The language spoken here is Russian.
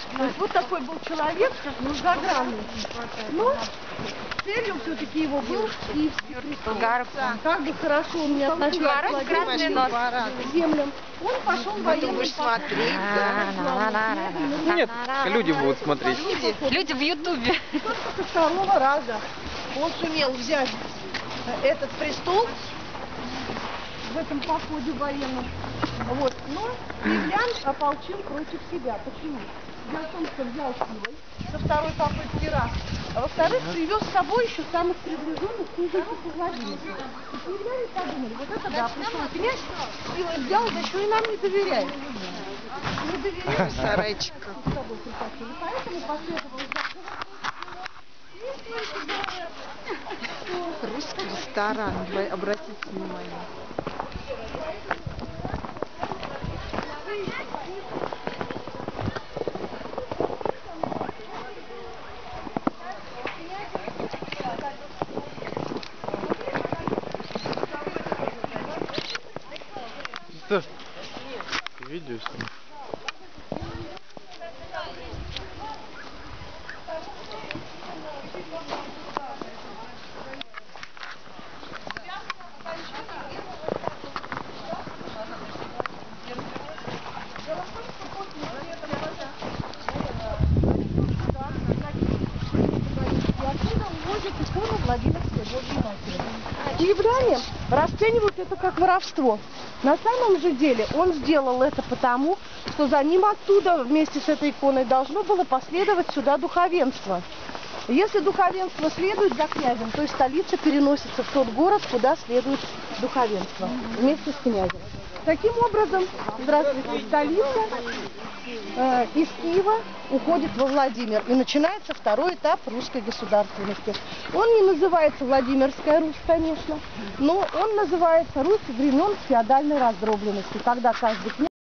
То есть вот такой был человек, многогранный. Но целью все-таки его был Киевский престол. Как бы хорошо у меня сначала к землям. Он пошел военным. Смотреть, да? Нет, люди будут смотреть. Люди в Ютубе. Только со второго раза он сумел взять этот престол в этом походе военном. Вот. Но киевлян ополчил против себя. Почему? Дело в том, что взял силой со второй попытки раз. А во-вторых, привез с собой еще самых приближенных князьков Владимира. И киевляне подумали, вот это да, пришел князь, силой взял, да еще и нам не доверяет. Не доверяет. Сарайчик. Поэтому последовал Русский ресторан, обратите внимание. Да. Видео снимаю. Киевляне расценивают это как воровство. На самом же деле он сделал это потому, что за ним оттуда вместе с этой иконой должно было последовать сюда духовенство. Если духовенство следует за князем, то и столица переносится в тот город, куда следует духовенство вместе с князем. Таким образом, здравствуйте, столица из Киева уходит во Владимир, и начинается второй этап русской государственности. Он не называется Владимирская Русь, конечно, но он называется Русь времен феодальной раздробленности, когда каждый князь